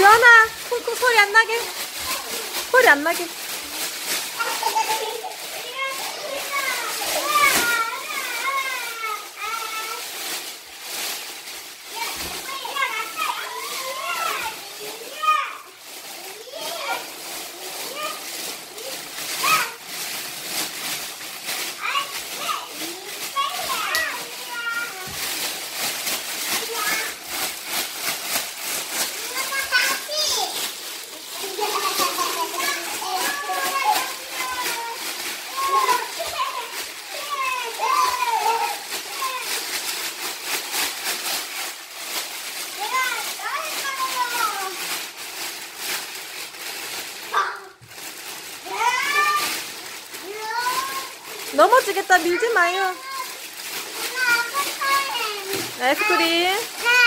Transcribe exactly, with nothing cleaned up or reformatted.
유연아, 콩콩 소리 안 나게. 소리 안 나게. 넘어지겠다. 밀지 마요. 아이스크림.